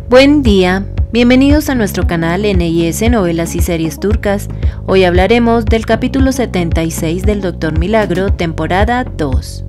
Buen día, bienvenidos a nuestro canal NIS Novelas y Series Turcas. Hoy hablaremos del capítulo 76 del Doctor Milagro, temporada 2.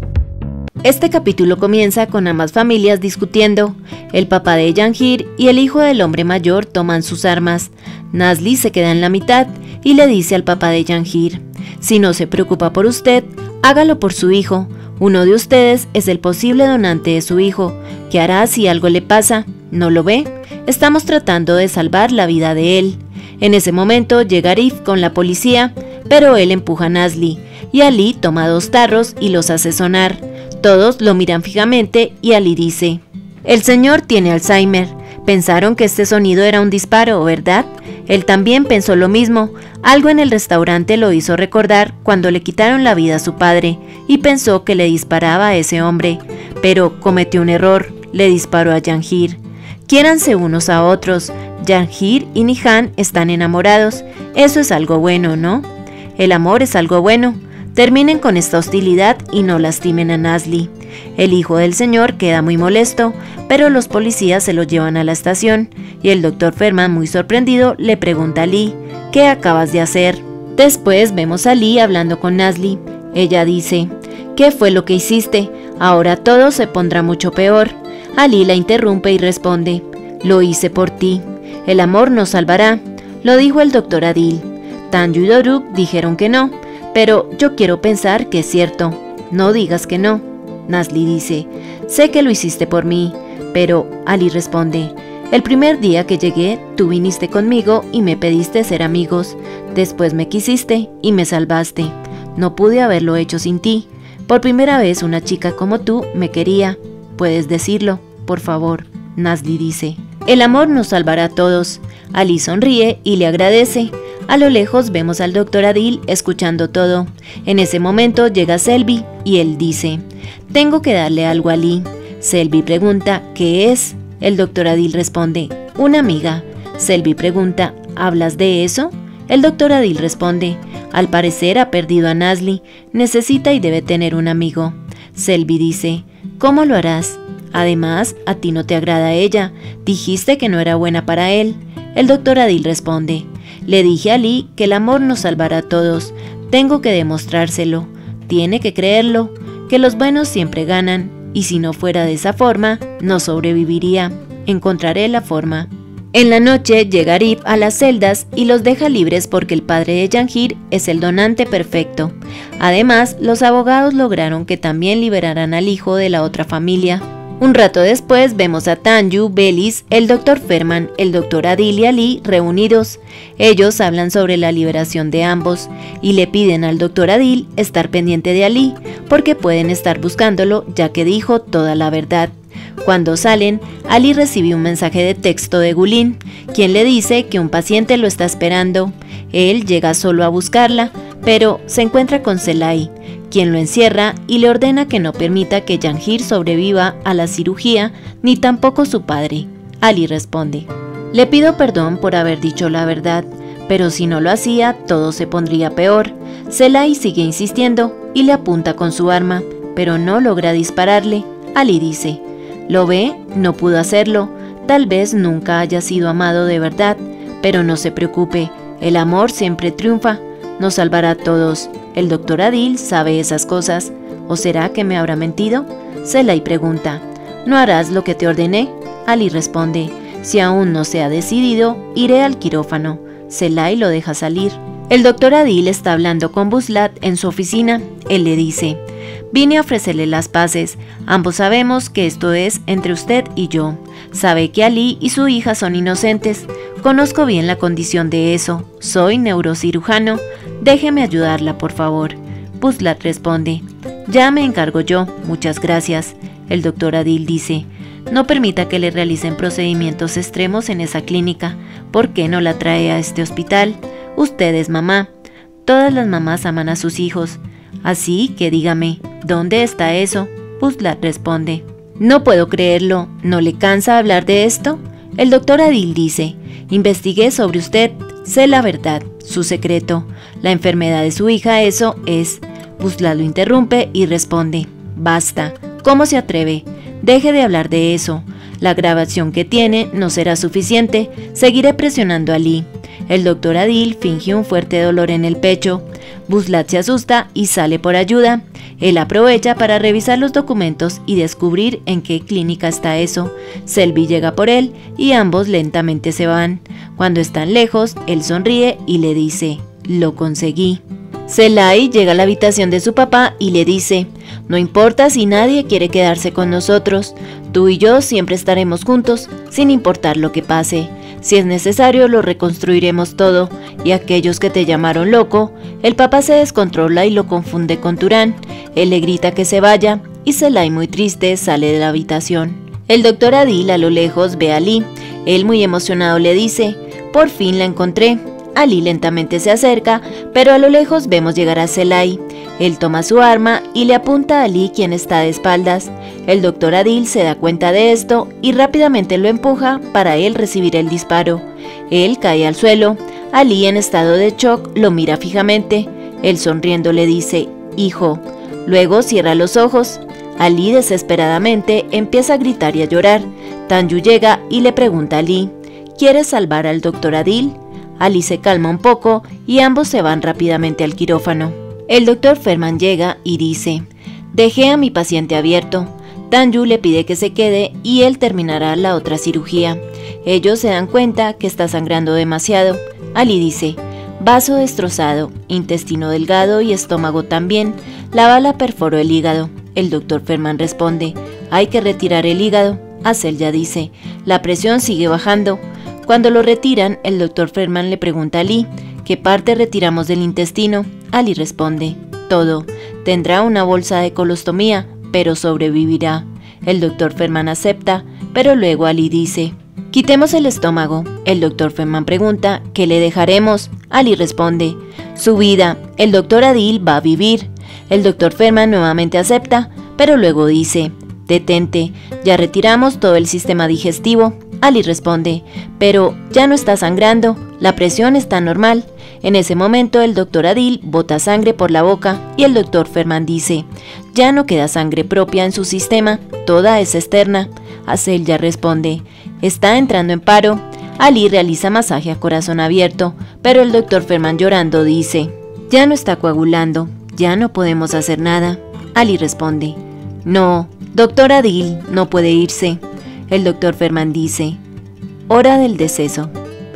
Este capítulo comienza con ambas familias discutiendo. El papá de Jahangir y el hijo del hombre mayor toman sus armas. Nazli se queda en la mitad y le dice al papá de Jahangir: si no se preocupa por usted, hágalo por su hijo. Uno de ustedes es el posible donante de su hijo. ¿Qué hará si algo le pasa? ¿No lo ve? Estamos tratando de salvar la vida de él. En ese momento llega Arif con la policía, pero él empuja a Nazli, y Ali toma 2 tarros y los hace sonar. Todos lo miran fijamente y Ali dice: el señor tiene Alzheimer. Pensaron que este sonido era un disparo, ¿verdad? Él también pensó lo mismo. Algo en el restaurante lo hizo recordar cuando le quitaron la vida a su padre, y pensó que le disparaba a ese hombre, pero cometió un error, le disparó a Jahangir. Quiéranse unos a otros. Jahangir y Nihan están enamorados. Eso es algo bueno, ¿no? El amor es algo bueno. Terminen con esta hostilidad y no lastimen a Nazli. El hijo del señor queda muy molesto, pero los policías se lo llevan a la estación, y el doctor Ferman, muy sorprendido, le pregunta a Ali: ¿qué acabas de hacer? Después vemos a Ali hablando con Nazli. Ella dice: ¿qué fue lo que hiciste? Ahora todo se pondrá mucho peor. Ali la interrumpe y responde: lo hice por ti. El amor nos salvará, lo dijo el doctor Adil. Tanju y Doruk dijeron que no, pero yo quiero pensar que es cierto. No digas que no. Nazli dice: sé que lo hiciste por mí, pero Ali responde: el primer día que llegué, tú viniste conmigo y me pediste ser amigos. Después me quisiste y me salvaste. No pude haberlo hecho sin ti. Por primera vez una chica como tú me quería. Puedes decirlo, por favor. Nazli dice: el amor nos salvará a todos. Ali sonríe y le agradece. A lo lejos vemos al doctor Adil escuchando todo. En ese momento llega Selvi y él dice: tengo que darle algo a Ali. Selvi pregunta: ¿qué es? El doctor Adil responde: una amiga. Selvi pregunta: ¿hablas de eso? El doctor Adil responde: al parecer ha perdido a Nazli. Necesita y debe tener un amigo. Selvi dice: ¿cómo lo harás? Además, a ti no te agrada ella. Dijiste que no era buena para él. El doctor Adil responde: le dije a Ali que el amor nos salvará a todos. Tengo que demostrárselo. Tiene que creerlo, que los buenos siempre ganan, y si no fuera de esa forma, no sobreviviría. Encontraré la forma. En la noche llega Arif a las celdas y los deja libres porque el padre de Jahangir es el donante perfecto. Además, los abogados lograron que también liberaran al hijo de la otra familia. Un rato después vemos a Tanju, Belis, el doctor Ferman, el doctor Adil y Ali reunidos. Ellos hablan sobre la liberación de ambos y le piden al doctor Adil estar pendiente de Ali porque pueden estar buscándolo ya que dijo toda la verdad. Cuando salen, Ali recibe un mensaje de texto de Gulin, quien le dice que un paciente lo está esperando. Él llega solo a buscarla, pero se encuentra con Selai, quien lo encierra y le ordena que no permita que Jahangir sobreviva a la cirugía, ni tampoco su padre. Ali responde: le pido perdón por haber dicho la verdad, pero si no lo hacía, todo se pondría peor. Selai sigue insistiendo y le apunta con su arma, pero no logra dispararle. Ali dice: ¿lo ve? No pudo hacerlo. Tal vez nunca haya sido amado de verdad, pero no se preocupe, el amor siempre triunfa. Nos salvará a todos. El doctor Adil sabe esas cosas. ¿O será que me habrá mentido? Selai pregunta: ¿no harás lo que te ordené? Ali responde: si aún no se ha decidido, iré al quirófano. Selai lo deja salir. El doctor Adil está hablando con Vuslat en su oficina. Él le dice: vine a ofrecerle las paces. Ambos sabemos que esto es entre usted y yo. Sabe que Ali y su hija son inocentes. Conozco bien la condición de eso. Soy neurocirujano. Déjeme ayudarla, por favor. Vuslat responde: ya me encargo yo, muchas gracias. El doctor Adil dice: no permita que le realicen procedimientos extremos en esa clínica. ¿Por qué no la trae a este hospital? Usted es mamá. Todas las mamás aman a sus hijos. Así que dígame, ¿dónde está eso? Vuslat responde: no puedo creerlo. ¿No le cansa hablar de esto? El doctor Adil dice: investigué sobre usted, sé la verdad, su secreto. La enfermedad de su hija, eso es. Vuslat lo interrumpe y responde: basta. ¿Cómo se atreve? Deje de hablar de eso. La grabación que tiene no será suficiente, seguiré presionando a Ali. El doctor Adil finge un fuerte dolor en el pecho. Vuslat se asusta y sale por ayuda. Él aprovecha para revisar los documentos y descubrir en qué clínica está eso. Selby llega por él y ambos lentamente se van. Cuando están lejos, él sonríe y le dice: «Lo conseguí». Selay llega a la habitación de su papá y le dice: «No importa si nadie quiere quedarse con nosotros, tú y yo siempre estaremos juntos, sin importar lo que pase. Si es necesario, lo reconstruiremos todo, y aquellos que te llamaron loco». El papá se descontrola y lo confunde con Turán. Él le grita que se vaya, y Selay, muy triste, sale de la habitación. El doctor Adil a lo lejos ve a Ali. Él, muy emocionado, le dice: «Por fin la encontré». Ali lentamente se acerca, pero a lo lejos vemos llegar a Selay. Él toma su arma y le apunta a Ali, quien está de espaldas. El doctor Adil se da cuenta de esto y rápidamente lo empuja para él recibir el disparo. Él cae al suelo. Ali, en estado de shock, lo mira fijamente. Él, sonriendo, le dice: «Hijo». Luego cierra los ojos. Ali, desesperadamente, empieza a gritar y a llorar. Tanju llega y le pregunta a Ali: «¿Quieres salvar al doctor Adil?». Ali se calma un poco y ambos se van rápidamente al quirófano. El doctor Ferman llega y dice: «Dejé a mi paciente abierto». Tanju le pide que se quede y él terminará la otra cirugía. Ellos se dan cuenta que está sangrando demasiado. Ali dice: «Vaso destrozado, intestino delgado y estómago también. La bala perforó el hígado». El doctor Ferman responde: «Hay que retirar el hígado». Aselya dice: «La presión sigue bajando». Cuando lo retiran, el doctor Ferman le pregunta a Ali: «¿Qué parte retiramos del intestino?». Ali responde: «Todo. Tendrá una bolsa de colostomía, pero sobrevivirá». El doctor Ferman acepta, pero luego Ali dice: «Quitemos el estómago». El doctor Ferman pregunta: «¿Qué le dejaremos?». Ali responde: «Su vida. El doctor Adil va a vivir». El doctor Ferman nuevamente acepta, pero luego dice: «Detente, ya retiramos todo el sistema digestivo». Ali responde: «Pero ya no está sangrando, la presión está normal». En ese momento el doctor Adil bota sangre por la boca y el doctor Ferman dice: «Ya no queda sangre propia en su sistema, toda es externa». Aselya responde: «Está entrando en paro». Ali realiza masaje a corazón abierto, pero el doctor Ferman, llorando, dice: «Ya no está coagulando, ya no podemos hacer nada». Ali responde: «No, doctor Adil no puede irse». El doctor Ferman dice: «Hora del deceso,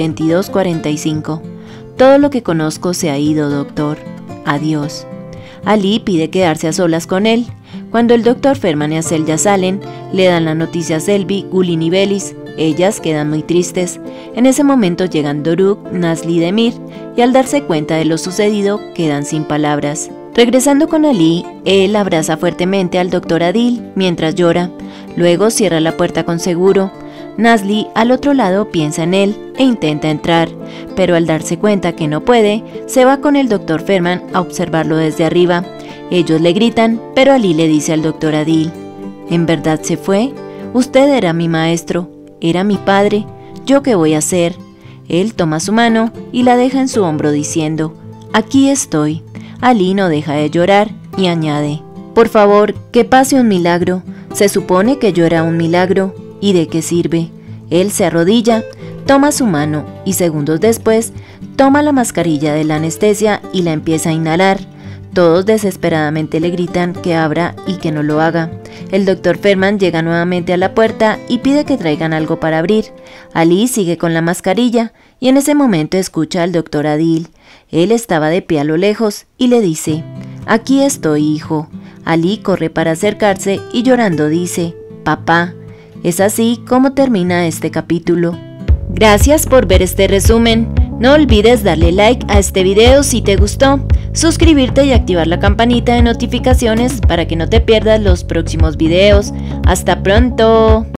22:45. Todo lo que conozco se ha ido, doctor. Adiós». Ali pide quedarse a solas con él. Cuando el doctor Ferman y Aselya salen, le dan la noticia a Selby, Gulin y Belis. Ellas quedan muy tristes. En ese momento llegan Doruk, Nazli y Demir, y al darse cuenta de lo sucedido, quedan sin palabras. Regresando con Ali, él abraza fuertemente al doctor Adil mientras llora. Luego cierra la puerta con seguro. Nazli, al otro lado, piensa en él e intenta entrar, pero al darse cuenta que no puede, se va con el doctor Ferman a observarlo desde arriba. Ellos le gritan, pero Ali le dice al doctor Adil: «¿En verdad se fue? Usted era mi maestro, era mi padre, ¿yo qué voy a hacer?». Él toma su mano y la deja en su hombro diciendo: «Aquí estoy». Ali no deja de llorar y añade: «Por favor, que pase un milagro. Se supone que yo era un milagro. ¿Y de qué sirve?». Él se arrodilla, toma su mano y segundos después toma la mascarilla de la anestesia y la empieza a inhalar. Todos desesperadamente le gritan que abra y que no lo haga. El doctor Ferman llega nuevamente a la puerta y pide que traigan algo para abrir. Ali sigue con la mascarilla y en ese momento escucha al doctor Adil. Él estaba de pie a lo lejos y le dice: «Aquí estoy, hijo». Ali corre para acercarse y llorando dice: «Papá». Es así como termina este capítulo. Gracias por ver este resumen. No olvides darle like a este video si te gustó, suscribirte y activar la campanita de notificaciones para que no te pierdas los próximos videos. ¡Hasta pronto!